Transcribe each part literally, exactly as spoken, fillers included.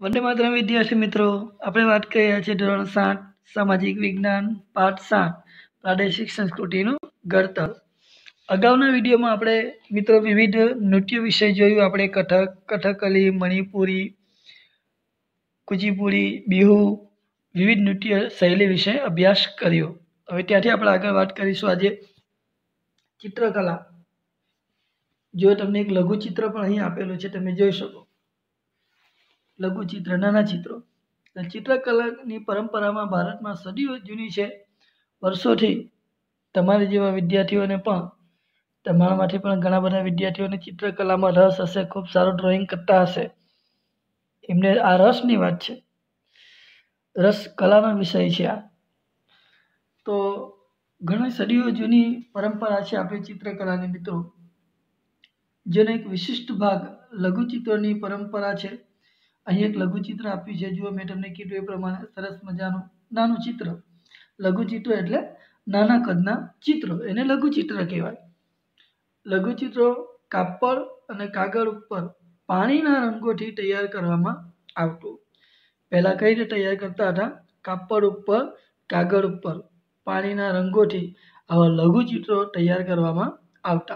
વંદે માતરમ વિદ્યાર્થી મિત્રો, આપણે વાત કરી રહ્યા છીએ ધોરણ સાત સામાજિક વિજ્ઞાન પાઠ સાત પ્રાદેશિક સંસ્કૃતિનું ઘડતર. અગાઉના વિડીયોમાં આપણે મિત્રો વિવિધ નૃત્ય વિશે જોયું. આપણે કથક, કથકલી, મણિપુરી, કુચીપુડી, બિહુ વિવિધ નૃત્ય શૈલી વિશે અભ્યાસ કર્યો. હવે ત્યાંથી આપણે આગળ વાત કરીશું આજે ચિત્રકલા. જો તમને એક લઘુચિત્ર પણ અહીં આપેલું છે, તમે જોઈ શકો. લઘુચિત્ર, નાના ચિત્રો. ચિત્રકલાની પરંપરામાં ભારતમાં સદીઓ જૂની છે. વર્ષોથી તમારા જેવા વિદ્યાર્થીઓને પણ, તમારામાંથી પણ ઘણા બધા વિદ્યાર્થીઓને ચિત્રકલામાં રસ હશે, ખૂબ સારું ડ્રોઈંગ કરતા હશે. એમને આ રસની વાત છે, રસ કલાનો વિષય છે આ. તો ઘણી સદીઓ જૂની પરંપરા છે આપણી ચિત્રકલાની મિત્રો, જેનો એક વિશિષ્ટ ભાગ લઘુચિત્રોની પરંપરા છે. અહીં એક લઘુચિત્ર આપ્યું છે, જુઓ મેં તમને કીધું એ પ્રમાણે સરસ મજાનું નાનું ચિત્ર. લઘુચિત્ર એટલે નાના કદના ચિત્રો, એને લઘુચિત્ર કહેવાય. લઘુચિત્રો કાપડ અને કાગળ ઉપર પાણીના રંગોથી તૈયાર કરવામાં આવતું. પહેલાં કઈ રીતે તૈયાર કરતા હતા? કાપડ ઉપર, કાગળ ઉપર પાણીના રંગોથી આવા લઘુચિત્રો તૈયાર કરવામાં આવતા.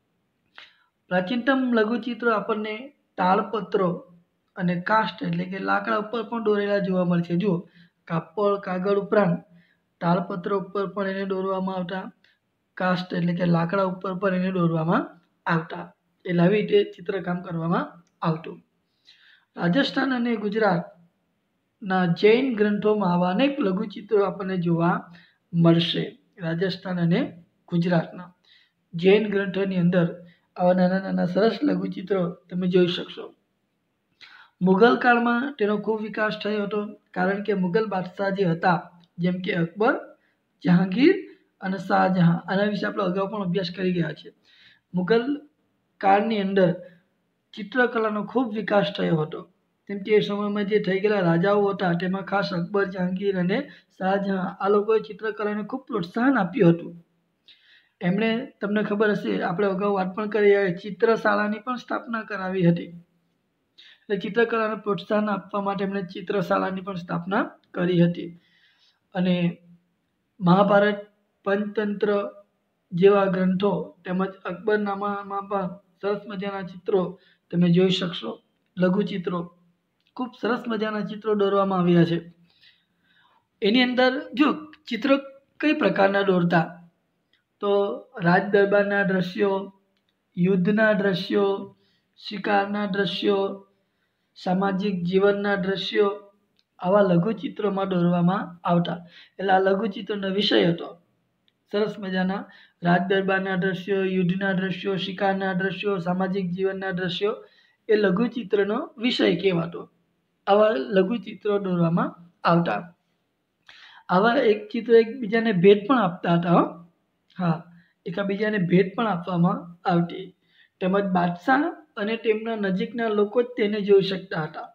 પ્રાચીનતમ લઘુચિત્રો આપણને તાળપત્રો અને કાસ્ટ એટલે કે લાકડા ઉપર પણ દોરેલા જોવા મળે છે. જુઓ, કાપડ કાગળ ઉપરાંત તાળપત્રો ઉપર પણ એને દોરવામાં આવતા, કાસ્ટ એટલે કે લાકડા ઉપર પણ એને દોરવામાં આવતા. એટલે આવી રીતે ચિત્રકામ કરવામાં આવતું. રાજસ્થાન અને ગુજરાતના જૈન ગ્રંથોમાં આવા અનેક લઘુચિત્રો આપણને જોવા મળશે. રાજસ્થાન અને ગુજરાતના જૈન ગ્રંથોની અંદર આવા નાના નાના સરસ લઘુચિત્રો તમે જોઈ શકશો. મુઘલ કાળમાં તેનો ખૂબ વિકાસ થયો હતો, કારણ કે મુઘલ બાદશાહ જે હતા, જેમ કે અકબર, જહાંગીર અને શાહજહાં, આના વિશે આપણે અગાઉ પણ અભ્યાસ કરી ગયા છે. મુઘલ કાળની અંદર ચિત્રકલાનો ખૂબ વિકાસ થયો હતો. કેમ કે એ સમયમાં જે થઈ ગયેલા રાજાઓ હતા, તેમાં ખાસ અકબર, જહાંગીર અને શાહજહાં, આ લોકોએ ચિત્રકલાને ખૂબ પ્રોત્સાહન આપ્યું હતું. એમણે, તમને ખબર હશે, આપણે અગાઉ વાત પણ કરી, ચિત્રશાળાની પણ સ્થાપના કરાવી હતી. એટલે ચિત્રકલાને પ્રોત્સાહન આપવા માટે એમણે ચિત્રશાળાની પણ સ્થાપના કરી હતી. અને મહાભારત, પંચતંત્ર જેવા ગ્રંથો તેમજ અકબરનામામાં પણ સરસ મજાના ચિત્રો તમે જોઈ શકશો. લઘુચિત્રો, ખૂબ સરસ મજાના ચિત્રો દોરવામાં આવ્યા છે. એની અંદર જો ચિત્રો કઈ પ્રકારના દોરતા, તો રાજ દરબારના દ્રશ્યો, યુદ્ધના દ્રશ્યો, શિકારના દ્રશ્યો, સામાજિક જીવનના દ્રશ્યો આવા લઘુચિત્રોમાં દોરવામાં આવતા. એટલે આ લઘુચિત્રનો વિષય હતો સરસ મજાના રાજ દરબારના દ્રશ્યો, યુદ્ધના દ્રશ્યો, શિકારના દ્રશ્યો, સામાજિક જીવનના દ્રશ્યો, એ લઘુચિત્રનો વિષય કહેવાતો. આવા લઘુચિત્રો દોરવામાં આવતા. આવા એક ચિત્ર એકબીજાને ભેટ પણ આપતા હતા. હા, એકબીજાને ભેટ પણ આપવામાં આવતી. તેમજ બાદશાહ અને તેમના નજીકના લોકો જ તેને જોઈ શકતા હતા.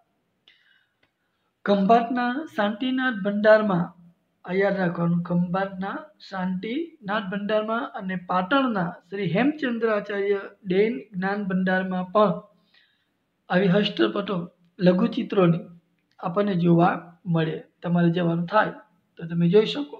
ખંભાતના શાંતિનાથ ભંડારમાં, આ યાદ રાખવાનું, ખંભાતના શાંતિનાથ ભંડારમાં અને પાટણના શ્રી હેમચંદ્રાચાર્ય જૈન જ્ઞાન ભંડારમાં પણ આવી હસ્તપટો લઘુચિત્રોની આપણને જોવા મળે. તમારે જવાનું થાય તો તમે જોઈ શકો.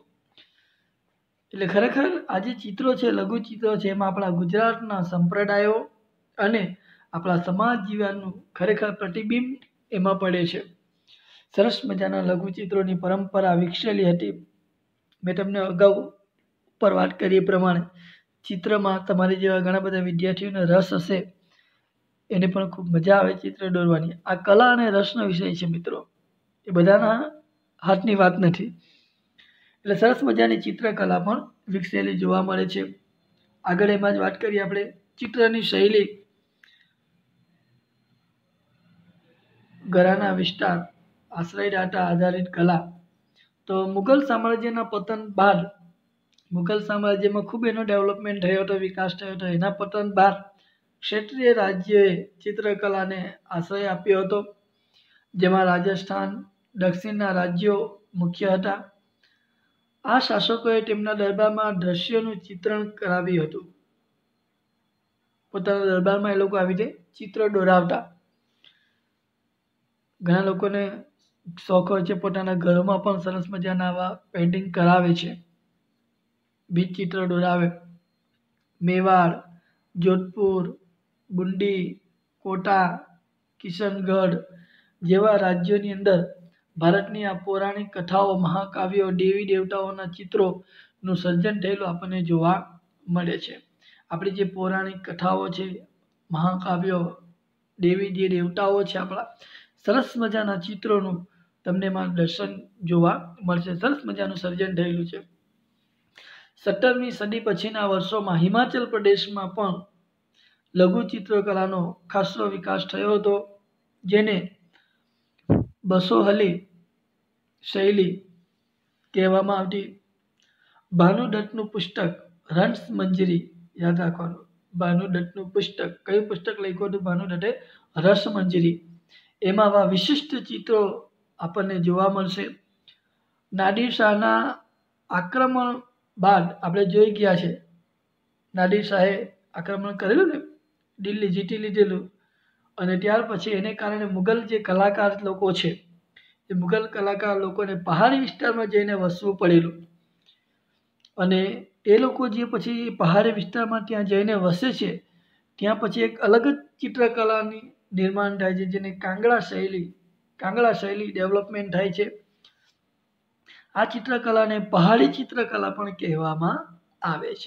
એટલે ખરેખર આ જે ચિત્રો છે, લઘુચિત્રો છે, એમાં આપણા ગુજરાતના સંપ્રદાયો અને આપણા સમાજ જીવનનું ખરેખર પ્રતિબિંબ એમાં પડે છે. સરસ મજાના લઘુચિત્રોની પરંપરા વિકસેલી હતી. મેં તમને અગાઉ ઉપર વાત કરી એ પ્રમાણે ચિત્રમાં તમારી જેવા ઘણા બધા વિદ્યાર્થીઓને રસ હશે, એને પણ ખૂબ મજા આવે ચિત્ર દોરવાની. આ કલા અને રસનો વિષય છે મિત્રો, એ બધાના હાથની વાત નથી. એટલે સરસ મજાની ચિત્રકલા પણ વિકસેલી જોવા મળે છે. આગળ એમાં જ વાત કરીએ આપણે ચિત્રની શૈલી, ઘરાના વિસ્તાર, આશ્રયદાતા આધારિત કલા. તો મુઘલ સામ્રાજ્યના પતન બાદ, મુઘલ સામ્રાજ્યમાં ખૂબ એનો ડેવલપમેન્ટ થયો હતો, વિકાસ થયો હતો. એના પતન બાદ ક્ષેત્રીય રાજ્યોએ ચિત્રકલાને આશ્રય આપ્યો હતો, જેમાં રાજસ્થાન, દક્ષિણના રાજ્યો મુખ્ય હતા. આ શાસકોએ તેમના દરબારમાં દ્રશ્યોનું ચિત્રણ કરાવ્યું હતું. પોતાના દરબારમાં એ લોકો આવી રીતે ચિત્ર દોરાવતા. ઘણા લોકોને શોખ હોય છે પોતાના ઘરોમાં પણ સરસ મજાના આવા પેઇન્ટિંગ કરાવે છે, બીજ ચિત્ર દોરાવે. મેવાડ, જોધપુર, બુંદી, કોટા, કિશનગઢ જેવા રાજ્યોની અંદર ભારતની આ પૌરાણિક કથાઓ, મહાકાવ્યો, દેવી દેવતાઓના ચિત્રોનું સર્જન થયેલું આપણને જોવા મળે છે. આપણી જે પૌરાણિક કથાઓ છે, મહાકાવ્યો, દેવી જે દેવતાઓ છે આપણા, સરસ મજાના ચિત્રોનું તમને એમાં દર્શન જોવા મળશે. સરસ મજાનું સર્જન થયેલું છે. સત્તરમી સદી પછીના વર્ષોમાં હિમાચલ પ્રદેશમાં પણ લઘુ ચિત્રકલાનો ખાસો વિકાસ થયો હતો, જેને બસોહલી શૈલી કહેવામાં આવતી. ભાનુદત્તનું પુસ્તક રસ મંજરી, યાદ રાખવાનું, ભાનુદત્તનું પુસ્તક, કયું પુસ્તક લખ્યું હતું ભાનુદત્તે? રસ મંજરી. એમાં આવા વિશિષ્ટ ચિત્રો આપણને જોવા મળશે. નાદિર શાહના આક્રમણ બાદ આપણે જોઈ ગયા છે, નાદિર શાહે આક્રમણ કરેલું ને, દિલ્હી જીતી લીધેલું, અને ત્યાર પછી એને કારણે મુગલ જે કલાકાર લોકો છે એ મુગલ કલાકાર લોકોને પહાડી વિસ્તારમાં જઈને વસવું પડેલું, અને એ લોકો જે પછી પહાડી વિસ્તારમાં ત્યાં જઈને વસે છે, ત્યાં પછી એક અલગ જ ચિત્રકલાની નિર્માણ થાય છે, જેને કાંગડા શૈલી કાંગડા શૈલી ડેવલપમેન્ટ થાય છે. આ ચિત્રકલાને પહાડી ચિત્રકલા પણ કહેવામાં આવે છે.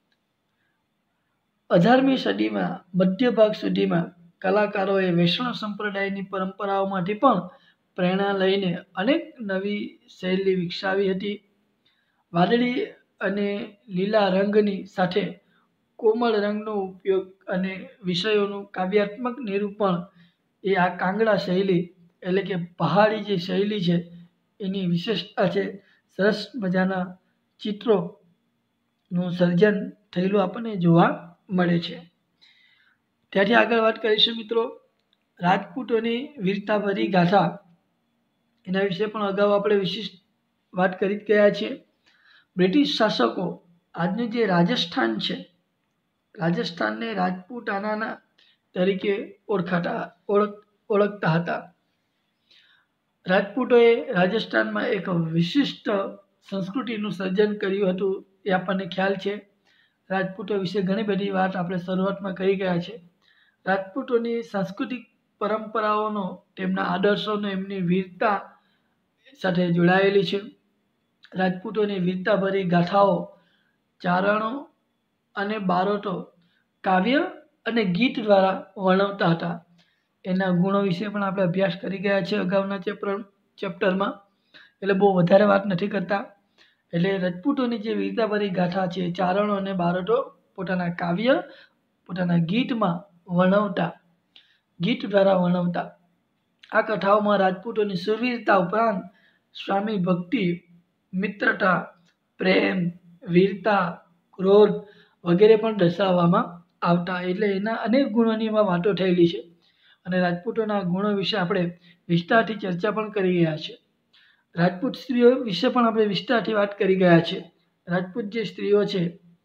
અઢારમી સદીમાં મધ્ય ભાગ સુધીમાં કલાકારોએ વૈષ્ણવ સંપ્રદાયની પરંપરાઓમાંથી પણ પ્રેરણા લઈને અનેક નવી શૈલી વિકસાવી હતી. વાદળી અને લીલા રંગની સાથે કોમળ રંગનો ઉપયોગ અને વિષયોનું કાવ્યાત્મક નિરૂપણ એ આ કાંગડા શૈલી એટલે કે પહાડી જે શૈલી છે એની વિશેષતા છે. સરસ મજાના ચિત્રોનું સર્જન થયેલું આપણને જોવા મળે છે. ત્યાંથી આગળ વાત કરીશું મિત્રો, રાજપૂતોની વીરતાભરી ગાથા. એના વિશે પણ અગાઉ આપણે વિશિષ્ટ વાત કરી જ ગયા છીએ. બ્રિટિશ શાસકો આજનું જે રાજસ્થાન છે, રાજસ્થાનને રાજપૂતાના તરીકે ઓળખાતા ઓળખ ઓળખતા હતા. રાજપૂતોએ રાજસ્થાનમાં એક વિશિષ્ટ સંસ્કૃતિનું સર્જન કર્યું હતું, એ આપણને ખ્યાલ છે. રાજપૂતો વિશે ઘણી બધી વાત આપણે શરૂઆતમાં કરી ગયા છે. રાજપૂતોની સાંસ્કૃતિક પરંપરાઓનો, તેમના આદર્શોનો એમની વીરતા સાથે જોડાયેલી છે. રાજપૂતોની વીરતાભરી ગાથાઓ, ચારણો અને બારોટો કાવ્ય અને ગીત દ્વારા વર્ણવતા હતા. એના ગુણો વિશે પણ આપણે અભ્યાસ કરી ગયા છે અગાઉના ચેપ્ટર ચેપ્ટરમાં, એટલે બહુ વધારે વાત નથી કરતા. એટલે રાજપૂતોની જે વીરતાભરી ગાથા છે, ચારણો અને બારોટો પોતાના કાવ્ય, પોતાના ગીતમાં વર્ણવતા, ગીત દ્વારા વર્ણવતા. આ કથાઓમાં રાજપૂતોની સુરવીરતા ઉપરાંત સ્વામી ભક્તિ, મિત્રતા, પ્રેમ, વીરતા, ક્રોધ વગેરે પણ દર્શાવવામાં આવતા. એટલે એના અનેક ગુણોની એમાં વાતો થયેલી છે, અને રાજપૂતોના ગુણો વિશે આપણે વિસ્તારથી ચર્ચા પણ કરી ગયા છે. રાજપૂત સ્ત્રીઓ વિશે પણ આપણે વિસ્તારથી વાત કરી ગયા છે. રાજપૂત જે સ્ત્રીઓ છે,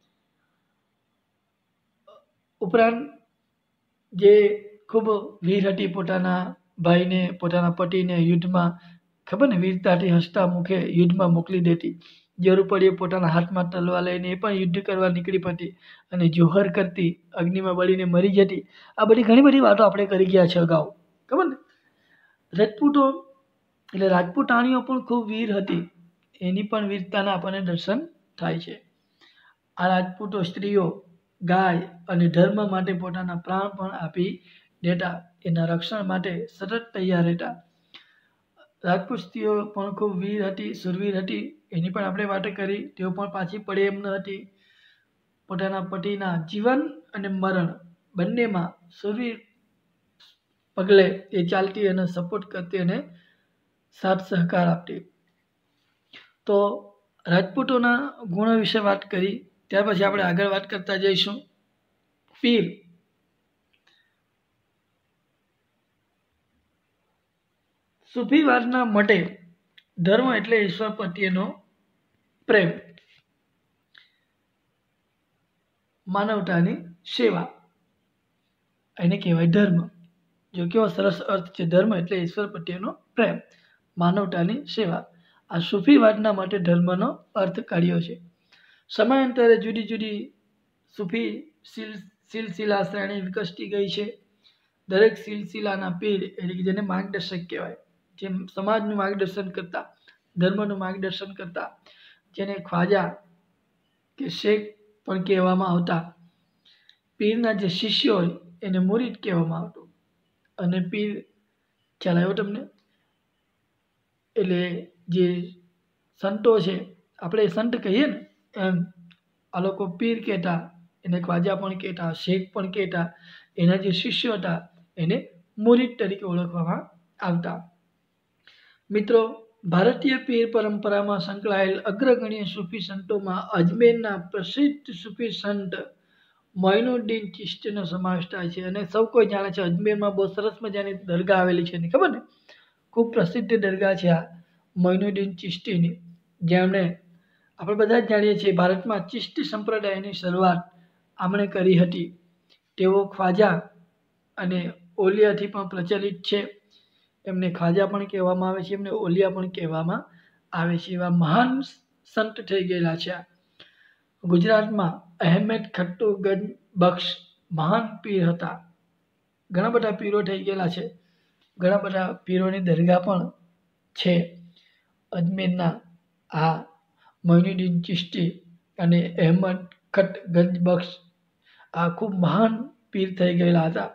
ઉપરાંત જે ખૂબ વીર હતી, પોતાના ભાઈને, પોતાના પતિને યુદ્ધમાં ખબર ને વીરતાથી હસતા મુખે યુદ્ધમાં મોકલી દેતી, જરૂર પડીએ પોતાના હાથમાં તલવાર લઈને એ પણ યુદ્ધ કરવા નીકળી પડતી, અને જોહર કરતી, અગ્નિમાં બળીને મરી જતી. આ બધી ઘણી બધી વાતો આપણે કરી ગયા છે અગાઉ, ખબર ને. રાજપૂતો એટલે રાજપૂતાણીઓ પણ ખૂબ વીર હતી, એની પણ વીરતાના આપણને દર્શન થાય છે. આ રાજપૂતો સ્ત્રીઓ ગાય અને ધર્મ માટે પોતાના પ્રાણ પણ આપી દેતા, એના રક્ષણ માટે સતત તૈયાર રહેતા. રાજપૂત સ્ત્રીઓ પણ ખૂબ વીર હતી, સુરવીર હતી, એની પણ આપણે વાત કરી. તેઓ પણ પાછી પડે એમ ન હતી. પોતાના પતિના જીવન અને મરણ બંનેમાં સુરવીર પગલે એ ચાલતી અને સપોર્ટ કરતી અને સાથ સહકાર આપતી. તો રાજપૂતોના ગુણો વિશે વાત કરી, ત્યાર પછી આપણે આગળ વાત કરતા જઈશું. પીર સૂફીવાદના મતે ધર્મ એટલે ઈશ્વર પ્રત્યેનો પ્રેમ, માનવતાની સેવા, એને કહેવાય ધર્મ. જો કેવો સરસ અર્થ છે, ધર્મ એટલે ઈશ્વર પ્રત્યેનો પ્રેમ, માનવતાની સેવા. આ સૂફીવાદના માટે ધર્મનો અર્થ કાઢ્યો છે. સમયાંતરે જુદી જુદી સૂફી સિલ સિલસિલા શ્રેણી વિકસતી ગઈ છે. દરેક સિલસિલાના પીર એટલે કે જેને માર્ગદર્શક કહેવાય, જે સમાજનું માર્ગદર્શન કરતા, ધર્મનું માર્ગદર્શન કરતા, જેને ખ્વાજા કે શેખ પણ કહેવામાં આવતા, પીરના જે શિષ્યો હોય એને મુરીદ કહેવામાં આવતું. અને પીર ખ્યાલ આવ્યો તમને? એટલે જે સંતો છે, આપણે સંત કહીએ ને એમ આ લોકો પીર કહેતા, એને ખ્વાજા પણ કહેતા, શેખ પણ કહેતા. એના જે શિષ્યો હતા એને મુરીદ તરીકે ઓળખવામાં આવતા. મિત્રો, ભારતીય પીર પરંપરામાં સંકળાયેલ અગ્રગણ્ય સૂફી સંતોમાં અજમેરના પ્રસિદ્ધ સૂફી સંત મોઇનુદ્દીન ચિશ્તીનો સમાવેશ થાય છે. અને સૌ કોઈ જાણે છે અજમેરમાં બહુ સરસ મજાની દરગાહ આવેલી છે, ખબર ને? ખૂબ પ્રસિદ્ધ દરગાહ છે આ મોઇનુદ્દીન ચિશ્તીની, જેમણે આપણે બધા જ જાણીએ છીએ ભારતમાં ચિશ્તી સંપ્રદાયની શરૂઆત આમણે કરી હતી. તેઓ ખ્વાજા અને ઓલિયાથી પણ પ્રચલિત છે. એમને ખ્વાજા પણ કહેવામાં આવે છે, એમને ઓલિયા પણ કહેવામાં આવે છે. એવા મહાન સંત થઈ ગયેલા છે. ગુજરાતમાં અહેમદ ખટ્ટુ ગંજ બખ્શ મહાન પીર હતા. ઘણા બધા પીરો થઈ ગયેલા છે. ઘણા બધા પીરોની દરગાહ પણ છે. અજમેરના આ મોઇનુદ્દીન ચિશ્તી અને અહેમદ ખટ ગંજ બખ્શ આ ખૂબ મહાન પીર થઈ ગયેલા હતા.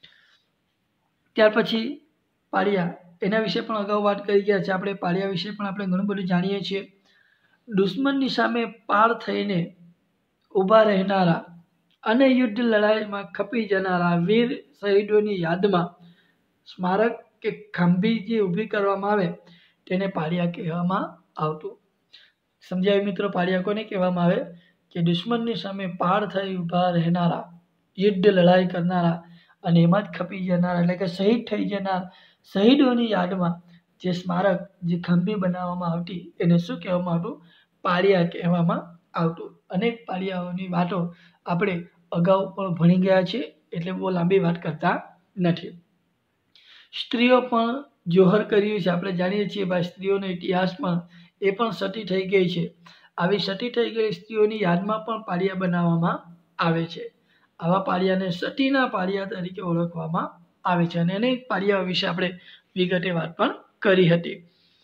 ત્યાર પછી પાળિયા, એના વિશે પણ અગાઉ વાત કરી ગયા છે આપણે. પાળિયા વિશે પણ આપણે ઘણું બધું જાણીએ છીએ. દુશ્મનની સામે પાર થઈને ઊભા રહેનારા અને યુદ્ધ લડાઈમાં ખપી જનારા વીર શહીદોની યાદમાં સ્મારક કે ખાંભી જે ઊભી કરવામાં આવે તેને પાળિયા કહેવામાં આવતું. સમજાયું મિત્રો? પાળિયા કોને કહેવામાં આવે? કે દુશ્મનની સામે પાર થઈ ઊભા રહેનારા, યુદ્ધ લડાઈ કરનારા અને એમાં જ ખપી જનારા એટલે કે શહીદ થઈ જનાર શહીદોની યાદમાં જે સ્મારક, જે ખાંભી બનાવવામાં આવતી એને શું કહેવામાં આવતું? પાળિયા કહેવામાં આવતું. અનેક પાળિયાઓની વાતો આપણે અગાઉ પણ ભણી ગયા છે, એટલે બહુ લાંબી વાત કરતા નથી. સ્ત્રીઓ પણ જોહર કર્યું છે. આપણે જાણીએ છીએ ભાઈ સ્ત્રીઓનો ઇતિહાસ પણ, એ પણ સતી થઈ ગઈ છે. આવી સતી થઈ ગયેલી સ્ત્રીઓની યાદમાં પણ પાળિયા બનાવવામાં આવે છે. આવા પાળિયાને સતીના પાળિયા તરીકે ઓળખવામાં આવે છે. અને અનેક પાળિયા વિશે આપણે વિગતે વાત પણ કરી હતી.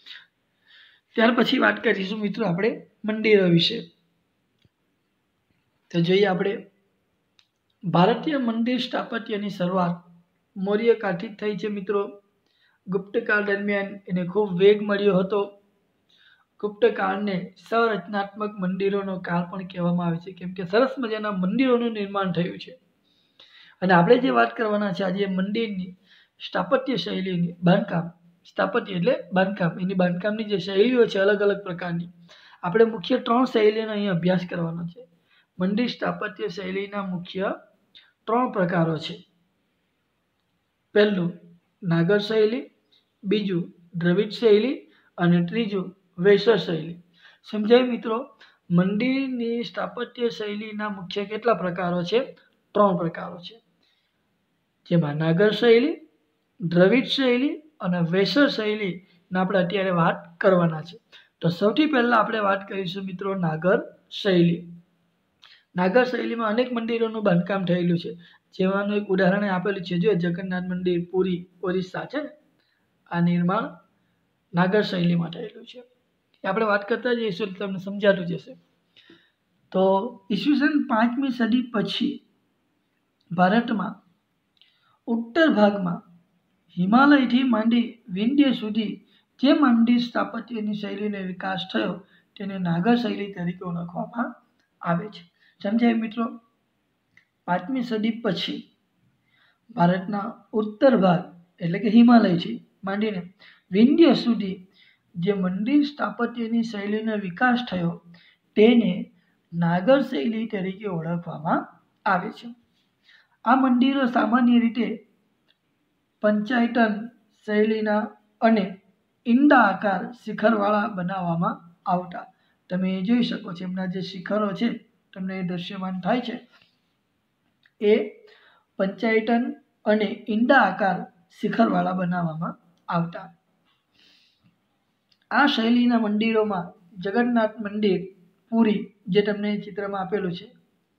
ત્યાર પછી વાત કરીશું મિત્રો આપણે મંદિરો વિશે. તો જોઈએ આપણે ભારતીય મંદિર સ્થાપત્યની શરૂઆત મૌર્ય કાળથી થઈ છે મિત્રો. ગુપ્તકાળ દરમિયાન એને ખૂબ વેગ મળ્યો હતો. ગુપ્તકાળને સંરચનાત્મક મંદિરોનો કાળ પણ કહેવામાં આવે છે, કેમ કે સરસ મજાના મંદિરોનું નિર્માણ થયું છે. અને આપણે જે વાત કરવાના છે આજે મંદિરની સ્થાપત્ય શૈલીની, બાંધકામ, સ્થાપત્ય એટલે બાંધકામ, એની બાંધકામની જે શૈલીઓ છે અલગ અલગ પ્રકારની. આપણે મુખ્ય ત્રણ શૈલીનો અહીં અભ્યાસ કરવાનો છે. મંદિર સ્થાપત્ય શૈલીના મુખ્ય ત્રણ પ્રકારો છે. પહેલું નાગર શૈલી, બીજું દ્રવિડ શૈલી અને ત્રીજું વૈસર શૈલી. સમજાયું મિત્રો? મંદિરની સ્થાપત્ય શૈલીના મુખ્ય કેટલા પ્રકારો છે? ત્રણ પ્રકારો છે, જેમાં નાગર શૈલી, દ્રવિડ શૈલી અને વૈસર શૈલીના આપણે અત્યારે વાત કરવાના છે. તો સૌથી પહેલા આપણે વાત કરીશું મિત્રો નાગર શૈલી. નાગર શૈલીમાં અનેક મંદિરોનું બાંધકામ થયેલું છે. જેવાનું એક ઉદાહરણ આપેલું છે, જો જગન્નાથ મંદિર પુરી ઓરિસ્સા છે ને, આ નિર્માણ નાગર શૈલીમાં થયેલું છે. એ આપણે વાત કરતા જઈશું એટલે તમને સમજાતું જશે. તો ઈસવીસન પાંચમી સદી પછી ભારતમાં ઉત્તર ભાગમાં હિમાલયથી માંડી વિંધ્ય સુધી જે મંદિર સ્થાપત્યની શૈલીનો વિકાસ થયો તેને નાગર શૈલી તરીકે ઓળખવામાં આવે છે. સમજાય મિત્રો? પાંચમી સદી પછી ભારતના ઉત્તર ભાગ એટલે કે હિમાલયથી માંડીને વિંધ્ય સુધી જે મંદિર સ્થાપત્યની શૈલીનો વિકાસ થયો તેને નાગર શૈલી તરીકે ઓળખવામાં આવે છે. આ મંદિરો સામાન્ય રીતે પંચાયતન શૈલીના અને ઈંડા આકાર શિખરવાળા બનાવવામાં આવતા. તમે જોઈ શકો છો એમના જે શિખરો છે તમને દ્રશ્યમાન થાય છે, એ પંચાયતન અને ઈંડા આકાર શિખરવાળા બનાવવામાં આવતા। આ શૈલીના મંદિરોમાં જગન્નાથ મંદિર પુરી જે તમને ચિત્રમાં આપેલું છે,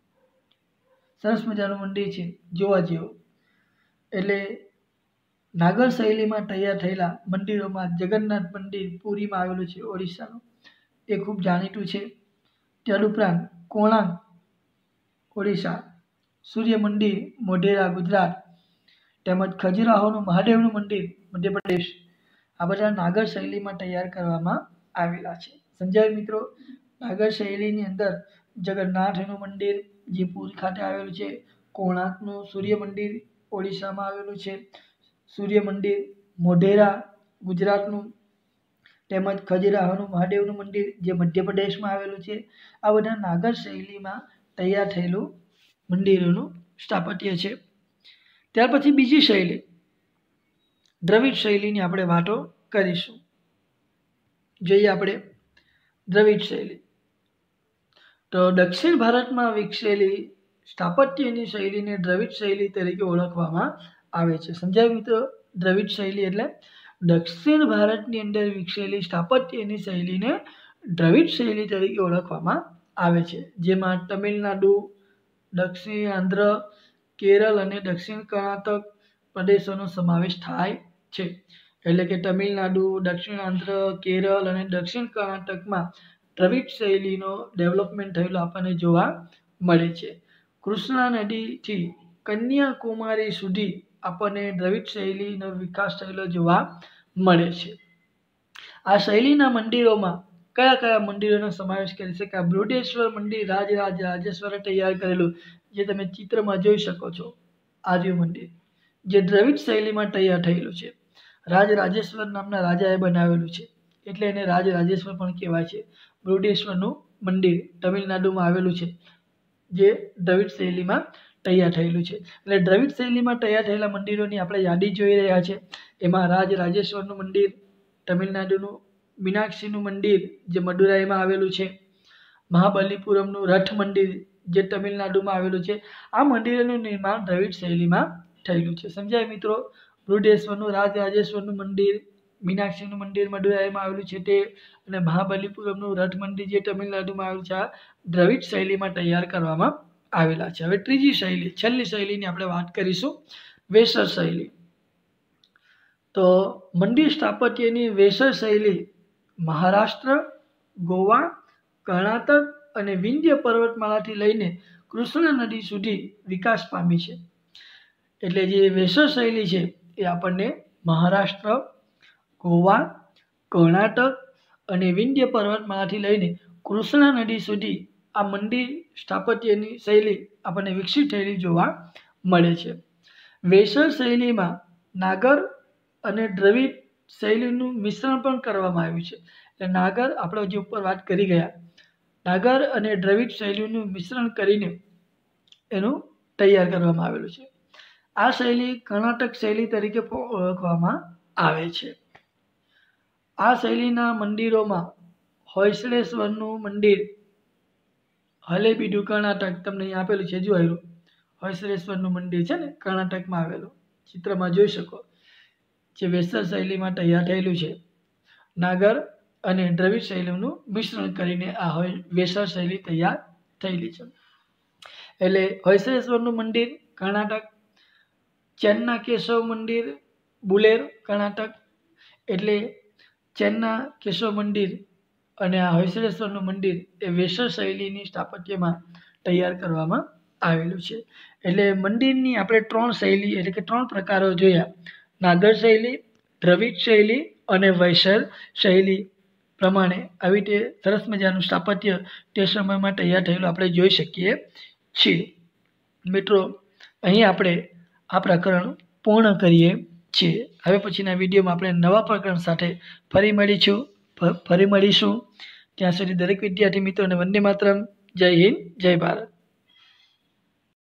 સરસ મજાનું મંદિર છે જોવા જેવું। એટલે નાગર શૈલીમાં તૈયાર થયેલા મંદિરોમાં જગન્નાથ મંદિર પુરીમાં આવેલું છે ઓડિશાનું, એ ખૂબ જાણીતું છે। તદુપરાંત કોણાર્ક ઓડિશા, સૂર્ય મંદિર મોઢેરા ગુજરાત, તેમજ ખજુરાહોનું મહાદેવનું મંદિર મધ્યપ્રદેશ, આ બધા નાગર શૈલીમાં તૈયાર કરવામાં આવેલા છે। સમજાય મિત્રો? નાગર શૈલીની અંદર જગન્નાથનું મંદિર જે પુરી ખાતે આવેલું છે, કોણાર્કનું સૂર્ય મંદિર ઓડિશામાં આવેલું છે, સૂર્ય મંદિર મોઢેરા ગુજરાતનું, તેમજ ખજુરાહોનું મહાદેવનું મંદિર જે મધ્યપ્રદેશમાં આવેલું છે, આ બધા નાગર શૈલીમાં તૈયાર થયેલું મંદિરોનું સ્થાપત્ય છે। ત્યાર પછી બીજી શૈલી દ્રવિડ શૈલીની આપણે વાતો કરીશું। જોઈએ આપણે દ્રવિડ શૈલી। તો દક્ષિણ ભારતમાં વિકસેલી સ્થાપત્યની શૈલીને દ્રવિડ શૈલી તરીકે ઓળખવામાં આવે છે। સમજાય મિત્રો? દ્રવિડ શૈલી એટલે દક્ષિણ ભારતની અંદર વિકસેલી સ્થાપત્યની શૈલીને દ્રવિડ શૈલી તરીકે ઓળખવામાં આવે છે, જેમાં તમિલનાડુ, દક્ષિણ આંધ્ર, કેરળ અને દક્ષિણ કર્ણાટક પ્રદેશોનો સમાવેશ થાય છે। એટલે કે તમિલનાડુ, દક્ષિણ આંધ્ર, કેરળ અને દક્ષિણ કર્ણાટકમાં દ્રવિડ શૈલીનો ડેવલપમેન્ટ થયેલો આપણને જોવા મળે છે। કૃષ્ણા નદીથી કન્યાકુમારી સુધી આપણને દ્રવિડ શૈલીનો વિકાસ થયેલો જોવા મળે છે। આ શૈલીના મંદિરોમાં કયા કયા મંદિરોનો સમાવેશ કરી શકાય? બૃહદેશ્વર મંદિર રાજરાજ રાજેશ્વરે તૈયાર કરેલું, જે તમે ચિત્રમાં જોઈ શકો છો, આર્ય મંદિર જે દ્રવિડ શૈલીમાં તૈયાર થયેલું છે। રાજરાજેશ્વર નામના રાજાએ બનાવેલું છે, એટલે એને રાજરાજેશ્વર પણ કહેવાય છે। બૃહદેશ્વરનું મંદિર તમિલનાડુમાં આવેલું છે, જે દ્રવિડ શૈલીમાં તૈયાર થયેલું છે। એટલે દ્રવિડ શૈલીમાં તૈયાર થયેલા મંદિરોની આપણે યાદી જોઈ રહ્યા છે। એમાં રાજરાજેશ્વરનું મંદિર તમિલનાડુનું, મીનાક્ષીનું મંદિર જે મદુરાઈમાં આવેલું છે, મહાબલીપુરમનું રથ મંદિર જે તમિલનાડુમાં આવેલું છે। આ મંદિરોનું નિર્માણ દ્રવિડ શૈલીમાં થયેલું છે। સમજાય મિત્રો? બૃહદેશ્વરનું રાજરાજેશ્વરનું મંદિર, મીનાક્ષીનું મંદિર મદુરાઈમાં આવેલું છે તે, અને મહાબલીપુરમનું રથ મંદિર જે તમિલનાડુમાં આવેલું છે, આ દ્રવિડ શૈલીમાં તૈયાર કરવામાં આવેલા છે। હવે ત્રીજી શૈલી, છેલ્લી શૈલીની આપણે વાત કરીશું, વેસર શૈલી। તો મંદિર સ્થાપત્યની વેસર શૈલી મહારાષ્ટ્ર, ગોવા, કર્ણાટક અને વિંધ્ય પર્વતમાળાથી લઈને કૃષ્ણા નદી સુધી વિકાસ પામી છે। એટલે જે વેસર શૈલી છે એ આપણને મહારાષ્ટ્ર, ગોવા, કર્ણાટક અને વિંધ્ય પર્વતમાળાથી લઈને કૃષ્ણા નદી સુધી આ મંદિર સ્થાપત્યની શૈલી આપણને વિકસિત થયેલી જોવા મળે છે। વેસર શૈલીમાં નાગર અને દ્રવિડ શૈલીનું મિશ્રણ પણ કરવામાં આવ્યું છે। એટલે નાગર આપણે જે ઉપર વાત કરી ગયા, નાગર અને દ્રવિડ શૈલીનું મિશ્રણ કરીને એનું તૈયાર કરવામાં આવેલું છે। આ શૈલી કર્ણાટક શૈલી તરીકે પણ ઓળખવામાં આવે છે। આ શૈલીના મંદિરોમાં હોયસલેશ્વરનું મંદિર, હલેબીડુ કર્ણાટક તમને અહીં આપેલું છે, જો આવ્યું હોયસલેશ્વરનું મંદિર છે ને કર્ણાટકમાં આવેલું, ચિત્રમાં જોઈ શકો, જે વેસર શૈલીમાં તૈયાર થયેલું છે। નાગર અને દ્રવિડ શૈલીનું મિશ્રણ કરીને આ હોય વેસર શૈલી તૈયાર થયેલી છે। એટલે હોયસલેશ્વરનું મંદિર કર્ણાટક, ચેન્ના કેશવ મંદિર બુલેર કર્ણાટક, એટલે ચેન્ના કેશવ મંદિર અને આ હોયસલેશ્વરનું મંદિર એ વેસર શૈલીની સ્થાપત્યમાં તૈયાર કરવામાં આવેલું છે। એટલે મંદિરની આપણે ત્રણ શૈલી એટલે કે ત્રણ પ્રકારો જોયા, નાગર શૈલી, દ્રવિડ શૈલી અને વેસર શૈલી પ્રમાણે આવી રીતે સરસ મજાનું સ્થાપત્ય તે સમયમાં તૈયાર થયેલું આપણે જોઈ શકીએ છીએ। મિત્રો, અહીં આપણે આ પ્રકરણ પૂર્ણ કરીએ છીએ। હવે પછીના વિડીયોમાં આપણે નવા પ્રકરણ સાથે ફરી મળીશું ફરી મળીશું ત્યાં સુધી દરેક વિદ્યાર્થી મિત્રોને વંદે માતરમ, જય હિન્દ, જય ભારત।